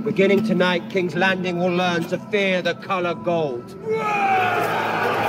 Beginning tonight, King's Landing will learn to fear the color gold.